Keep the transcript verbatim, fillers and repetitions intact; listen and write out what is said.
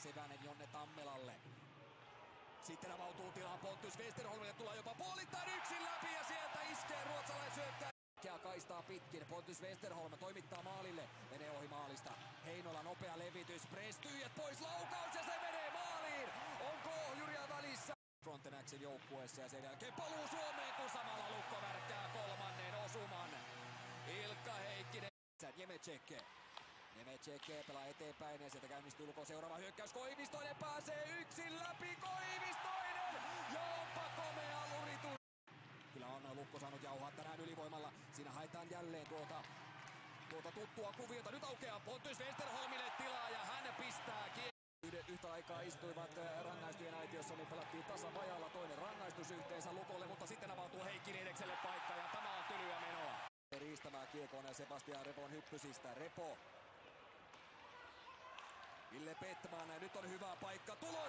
Sevänen Jonne Tammelalle. Sitten avautuu tilaa Pontus Westerholmille, tulee jopa puolittain yksin läpi ja sieltä iskee ruotsalaishyökkääjä. Kaistaa pitkin, Pontus Westerholm toimittaa maalille, menee ohi maalista. Heinola nopea levitys, Prestyjät pois, laukaus ja se menee maaliin! Onko Ohjuria välissä? Frontenaksin joukkueessa ja sen jälkeen paluu Suomeen, kun samalla Lukko värkkää kolmannen osuman. Ilkka Heikkinen, Němeček. Němeček pelaa eteenpäin ja sieltä käynnistyy Lukon seuraava hyökkäys. Koivistoinen pääsee yksin läpi, Koivistoinen! Ja onpa komea luritus! Kyllä on Lukko saanut jauhaa tänään ylivoimalla. Siinä haetaan jälleen tuota, tuota tuttua kuviota. Nyt aukeaa Pontus Westerholmille tilaa ja hän pistää kiinni. Yhtä aikaa istuivat rangaistujen aitiossa, niin pelattiin tasavajalla toinen rangaistus yhteensä Lukolle, mutta sitten avautuu Heikki Niidekselle paikka ja tämä on tylyä menoa. Riistämään kiekon ja Sebastian Repon hyppysistä. Repo. Ville Petman, nyt on hyvä paikka tulo